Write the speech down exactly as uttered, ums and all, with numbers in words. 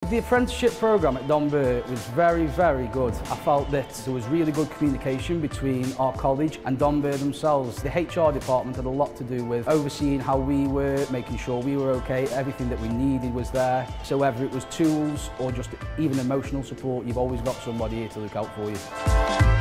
The apprenticeship programme at Don-Bur was very, very good. I felt that there was really good communication between our college and Don-Bur themselves. The H R department had a lot to do with overseeing how we were, making sure we were okay, everything that we needed was there. So whether it was tools or just even emotional support, you've always got somebody here to look out for you.